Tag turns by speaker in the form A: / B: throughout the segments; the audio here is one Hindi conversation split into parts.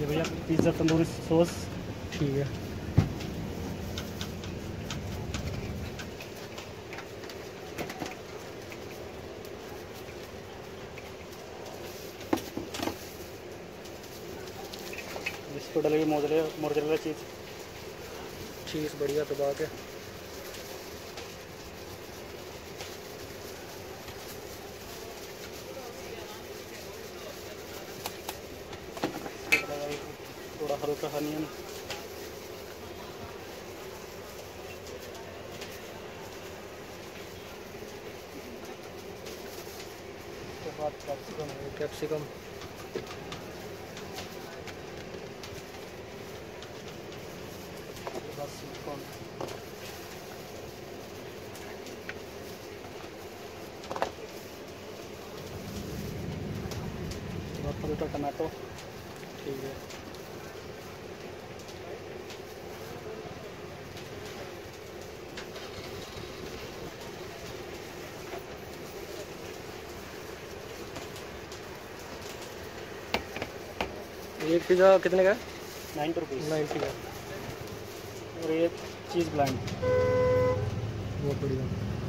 A: भैया पिज़्ज़ा तंदूरी सॉस।
B: ठीक है।
A: इसको डलेगी मोज़रेला चीज़।
B: चीज़ बढ़िया दबा के।
A: थोड़ा हल्का अनियन। उसके बाद
B: कैप्सिकम।
A: Sweet corn. हल्का टमाटो।
B: ठीक है। एक पिज़्ज़ा कितने का है?
A: 90 रुपीज़।
B: 90 का।
A: और ये चीज़ ब्लेंड।
B: बहुत बढ़िया।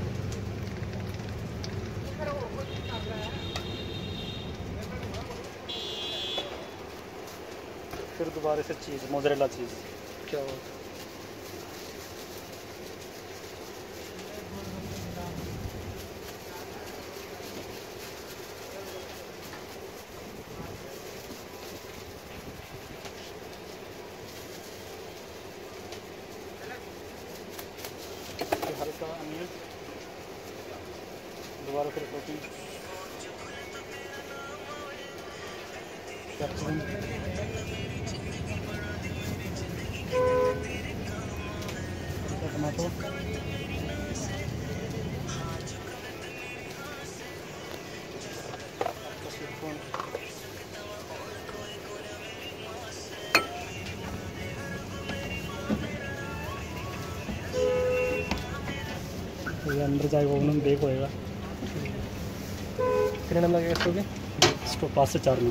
A: फिर दोबारा से चीज़ मोज़रेला चीज़।
B: क्या बात है।
A: हल्का अनियन। दोबारा फिर टोपिंग कैप्सिकम। टमाटो। ये अंदर जाएगा ओवन में बेक होएगा।
B: कितने टाइम लगेगा इसको भी?
A: इसको 5 से 4 मिनट।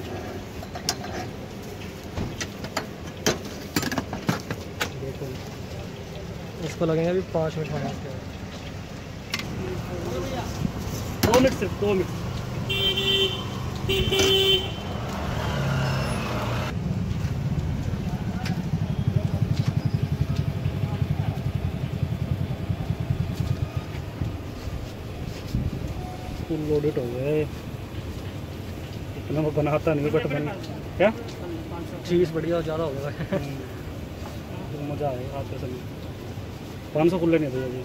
B: देखो इसको लगेंगे अभी 5 मिनट होने के।
A: 2 मिनट, सिर्फ 2 मिनट। फुल लोडेड हो गए। इतना वो बनाता नहीं बट बन क्या
B: चीज़ बढ़िया ज़्यादा हो गया।
A: तो मज़ा आएगा आते समय। 500 खुले नहीं भैया जी।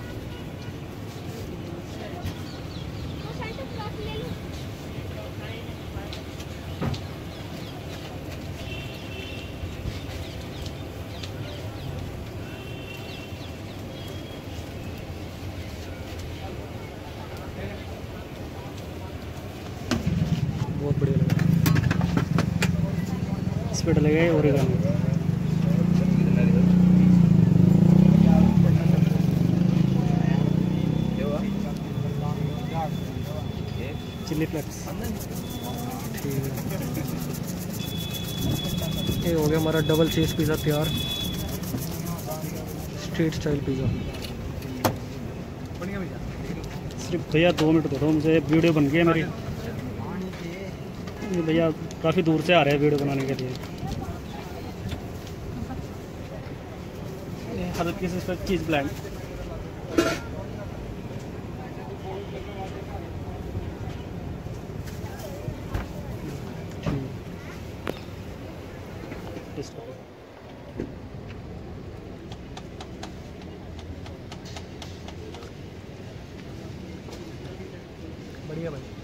B: बहुत बढ़िया लगा।
A: इस पर डलेगा ओरिगानो। Chilli flakes.
B: ठीक है। ये हो गया हमारा डबल चीज़ पिज़्ज़ा तैयार। Street style pizza.
A: सिर्फ भैया 2 मिनट दे दो मुझे, वीडियो बन गई है मेरी। भैया काफ़ी दूर से आ रहे हैं वीडियो बनाने के लिए। हल्की से इस पर चीज़ ब्लेंड।
B: बढ़िया भाई।